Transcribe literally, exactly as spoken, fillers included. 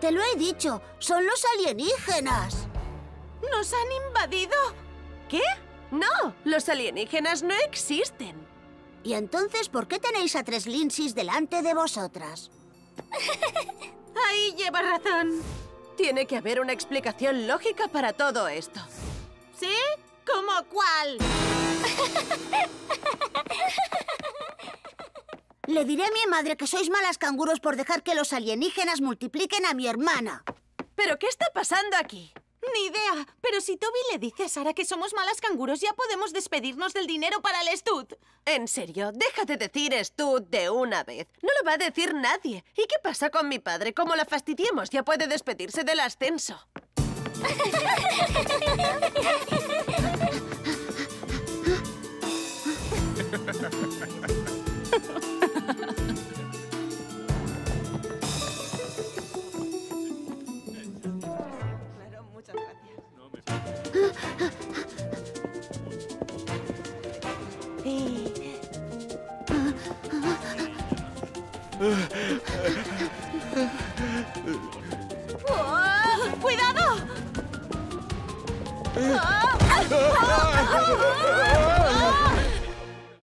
Te lo he dicho, son los alienígenas. ¿Nos han invadido? ¿Qué? No, los alienígenas no existen. ¿Y entonces por qué tenéis a tres Lindsays delante de vosotras? Ahí lleva razón. Tiene que haber una explicación lógica para todo esto. ¿Sí? ¿Cómo cuál? Le diré a mi madre que sois malas canguros por dejar que los alienígenas multipliquen a mi hermana. ¿Pero qué está pasando aquí? Ni idea. Pero si Toby le dice a Sara que somos malas canguros, ya podemos despedirnos del dinero para el stud. En serio, deja de decir stud de una vez. No lo va a decir nadie. ¿Y qué pasa con mi padre? Como la fastidiemos, ya puede despedirse del ascenso. Claro, muchas gracias. ¡Oh! ¡Cuidado! ¡Oh! ¡Oh! ¡Oh!